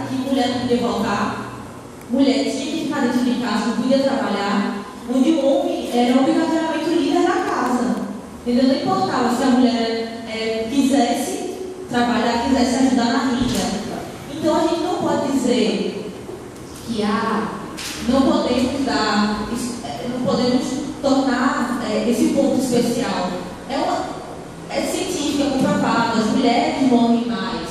que mulher não podia votar, mulher tinha que ficar dentro de casa, não podia trabalhar, onde o homem era obrigatoriamente o líder da casa. Entendeu? Não importava se a mulher quisesse trabalhar, quisesse ajudar na renda. Então a gente não pode dizer que não podemos tornar esse ponto especial. É científico, é comprovado, as mulheres morrem mais.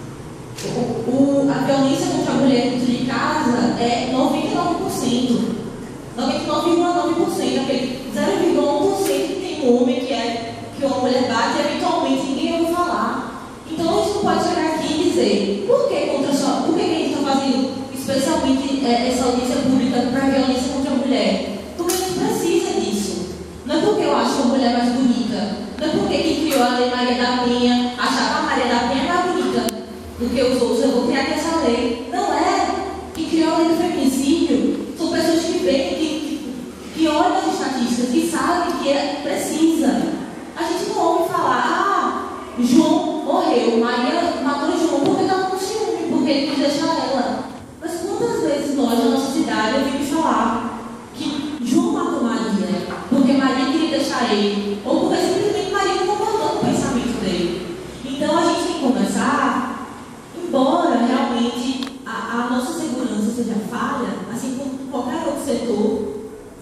A violência contra a mulher dentro de casa é 99%. 99,9%, aquele 0,1% que tem um homem que uma mulher bate e eventualmente ninguém ouve falar. Então a gente não pode chegar aqui e dizer por que a gente está fazendo especialmente essa audiência pública para a violência contra a mulher? Porque a gente precisa disso. Não é porque eu acho a mulher mais bonita, não é porque quem criou a Lei Maria da Penha achava a Maria da Penha mais bonita do que os outros, eu vou criar essa lei. Não é. Quem criou a lei do feminicídio são pessoas que veem, que olham as estatísticas, que sabem que precisa. A gente não ouve falar, João morreu, Maria matou João porque estava com ciúme, porque ele quis deixar ela. Mas quantas vezes nós, na nossa cidade, ouvimos falar que João matou Maria porque Maria queria deixar ele, ou porque simplesmente Maria não concordou com o pensamento dele. Então a gente tem que começar, embora realmente a nossa segurança seja falha, assim como qualquer outro setor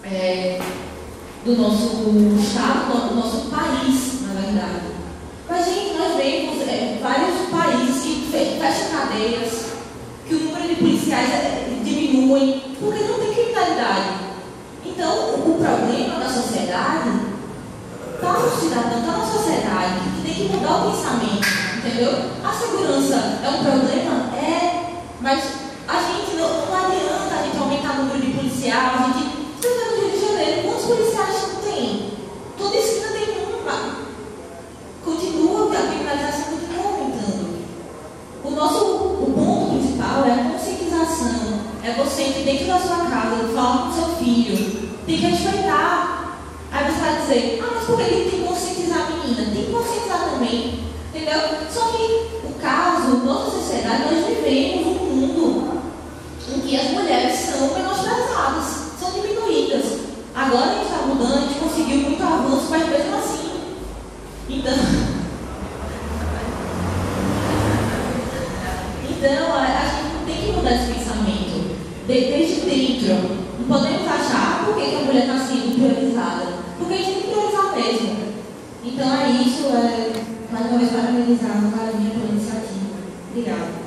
do nosso estado, do nosso país, na verdade. Mas, gente, nós vemos vários países que fecham cadeias, que o número de policiais diminui, porque não tem criminalidade. Então, o problema da sociedade está no cidadão, está na sociedade, que tem que mudar o pensamento, entendeu? A segurança é um problema? Mas a gente não adianta a gente aumentar o número de policiais, você vai no Rio de Janeiro, quantos policiais não tem? Toda esquina tem uma. A criminalização continua aumentando. O ponto principal é a conscientização. É você que dentro da sua casa, falar com o seu filho, tem que respeitar. Aí você vai dizer, mas por que ele tem que conscientizar a menina? Tem que conscientizar também. Entendeu? Só que o caso, nossa sociedade, nós vivemos um mundo em que as mulheres são menosprezadas, são diminuídas. Agora a gente está mudando, a gente conseguiu muito avanço, mas mesmo assim. Então a gente não tem que mudar esse pensamento desde dentro. Não podemos achar por que a mulher está sendo priorizada. Porque a gente tem que priorizar mesmo. Então é isso. Mais uma vez parabenizar a Marinha pela iniciativa. Obrigada.